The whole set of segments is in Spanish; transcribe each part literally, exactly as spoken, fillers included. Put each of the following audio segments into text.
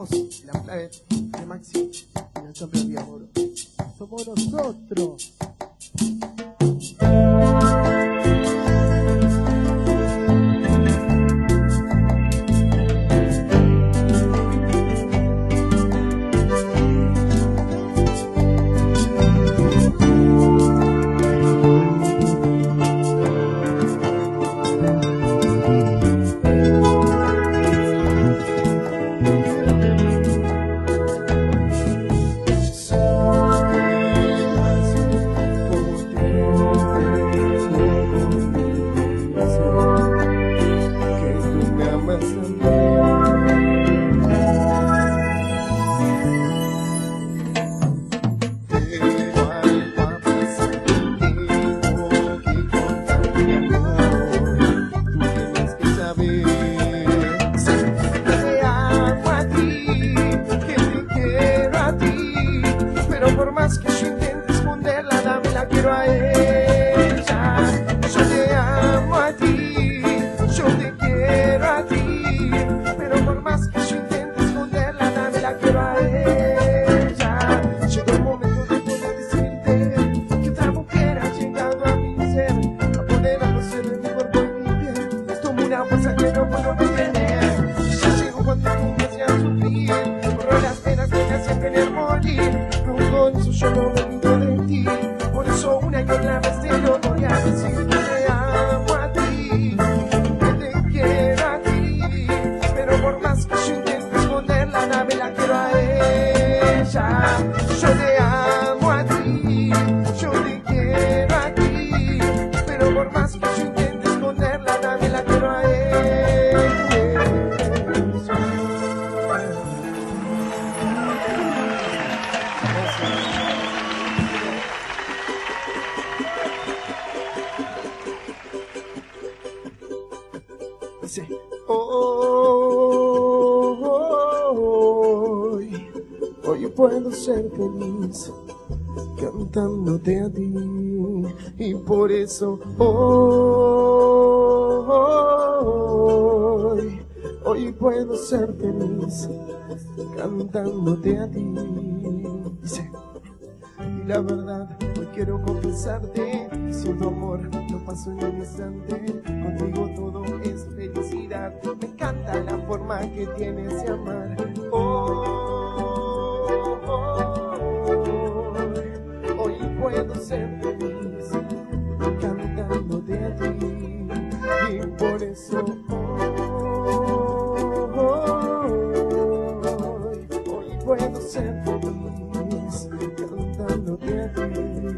somos la Plague de Maxi y el campeón de amor. Somos nosotros. Puedo ser feliz cantándote a ti y por eso hoy, hoy puedo ser feliz cantándote a ti. Dice, y la verdad hoy quiero confesarte, sin tu amor no paso en un instante, contigo todo es felicidad, me encanta la forma que tienes de amar. Oh, puedo ser feliz cantándote a ti y por eso hoy, hoy puedo ser feliz cantándote a ti.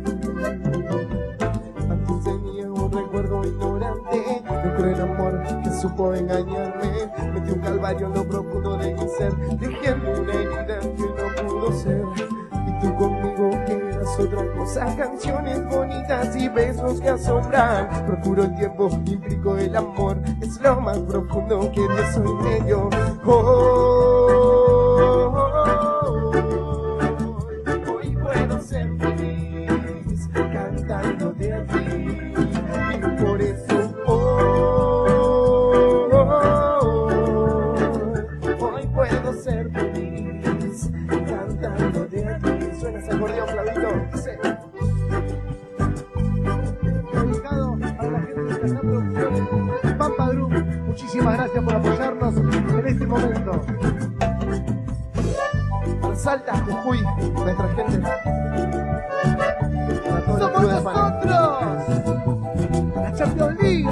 Antes tenía un recuerdo ignorante de cruel amor que supo engañarme, metí un calvario en lo profundo de mi ser, dejé una herida que no pudo ser y tú conmigo otra cosa, canciones bonitas y besos que asombran. Procuro el tiempo, implico el amor, es lo más profundo que yo soy medio. Oh, oh, oh, oh, hoy puedo ser feliz cantándote a ti y por eso oh, oh, oh, hoy puedo ser feliz cantándote a ti. Suena ese acordeón, Flavito. Dice. Dedicado a la gente de esta producción, Pampa Group. Muchísimas gracias por apoyarnos en este momento. Para Salta, Jujuy, nuestra gente. Para todos los ¡Somos clubes de fans. nosotros! ¡La Champions League!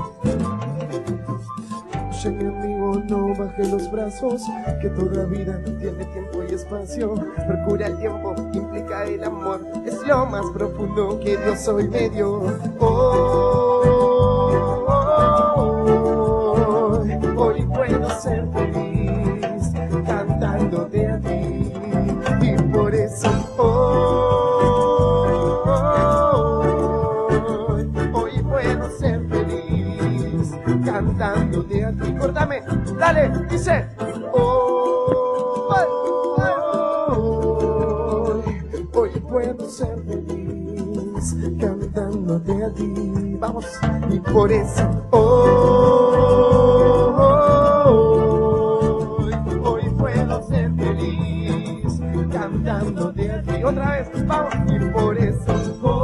Oye, mi amigo, no baje los brazos, que toda vida tiene tiempo y espacio. Procura el tiempo, implica el amor, es lo más profundo que yo soy medio. Oh, oh, oh, oh, hoy puedo ser feliz cantándote a ti y por eso oh, oh, oh, hoy puedo ser feliz cantándote a ti. Córtame, dale, dice. Oh, oh, oh, hoy puedo ser feliz cantándote a ti. Vamos, y por eso oh, oh, oh, hoy puedo ser feliz y otra vez, vamos. Y por eso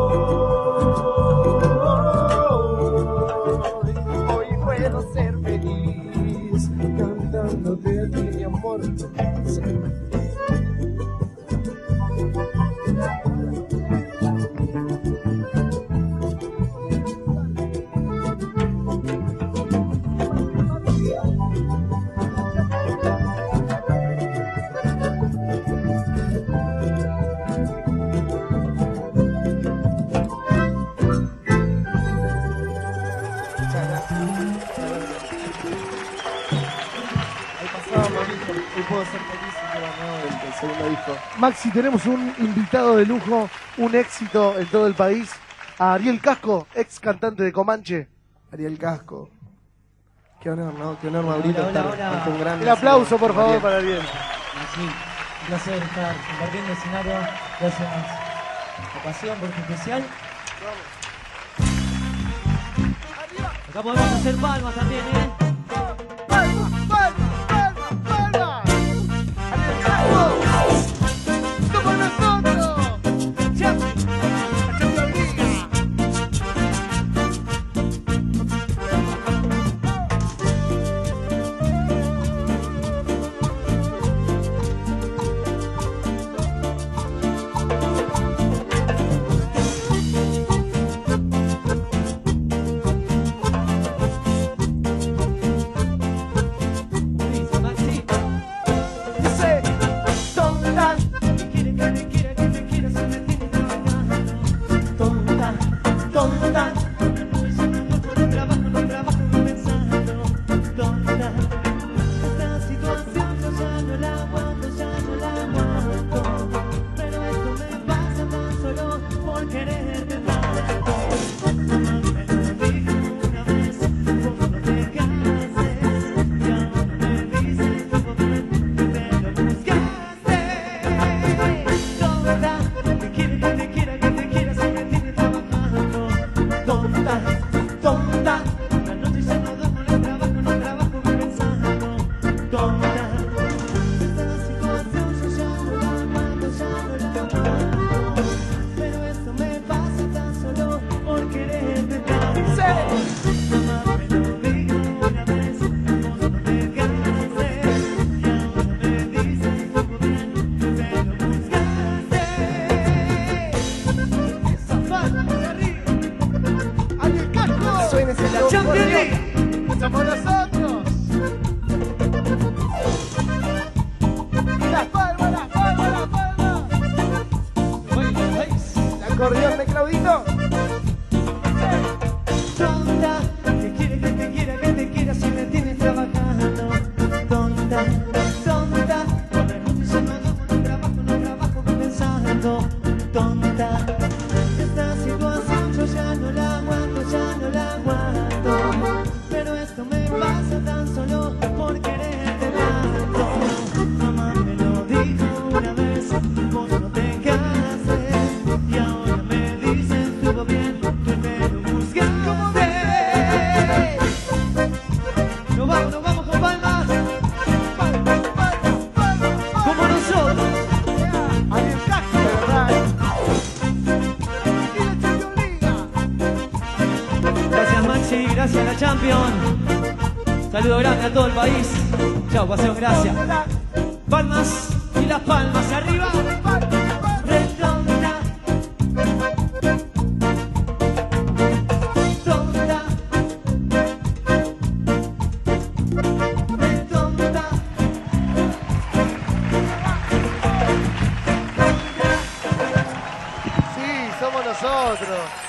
hoy, hoy puedo ser feliz cantándote a ti, mi amor. Sí. Hoy puedo ser feliz y llevar nuevo del, del segundo disco. Maxi, tenemos un invitado de lujo, un éxito en todo el país, a Ariel Casco, ex cantante de Comanche. Ariel Casco. Qué honor, ¿no? Qué honor, Maurito, Hola, hola, estar hola. ante un gran... El aplauso, por favor, Ariel. para Ariel. Sí, un placer estar compartiendo el escenario. Gracias, ocasión por tu especial. Acá podemos hacer palmas también, ¿eh? ¡Palmas, palmas, palmas, palmas! ¡Ariel Casco! ¡Somos nosotros! ¡Ya! ¡La Champions League! Dice Maxi. Dice, tonta, Que quiere, que te quiera, que te quiera, se me tiene trabajando. tonta, tonta. No trabajo, no trabajo, no pensando. Tonta. Esta situación yo ya no la aguanto, ya no la aguanto. Pero esto me pasa tan solo por quererte tanto. Mamá me lo dijo una vez, vos no te cases. Y ahora me dices que vos me, me lo buscaste. Tonta, que quiere, que te quiera, que te quiera, se me tiene trabajando. Tonta, tonta. La noche ya no duermo, no trabajo, no trabajo, voy pensando. Tonta. Esta situación yo ya no la aguanto, ya no la aguanto. Pero esto me pasa tan solo por quererte tanto. Mamá me lo dijo una vez, vos no te cases. Y ahora me dices que vos bien, que me lo buscaste. Esa palma de arriba. ¡Ariel Casco! Suena ese La loco, Champions Ariel. League. ¡Somos nosotros! ¡Las palmas, las palmas, las palmas! El acordeón de Claudito. Tonta, que quiere, que te quiera, que te quiera, si me tienes trabajando. Tonta, tonta, por la noche yo no duermo, no trabajo, no trabajo, voy pensando. Tonta, esta situación yo ya no la aguanto, ya no la aguanto. Pero esto me pasa tan solo por quererte tanto. Mamá me lo dijo una vez, vos no te cases. Y ahora me dicen, estuvo bien, tú me lo buscaste. Nos vamos, nos vamos con palmas. Como nosotros. ¡Ariel Casco! De verdad. ¡Y la Champions League! Gracias Maxi, gracias la Champion. Saludo grande a todo el país. Chao, paseo, gracias. Palmas y las palmas arriba. Redonda. Tonta. Redonda. Sí, somos nosotros.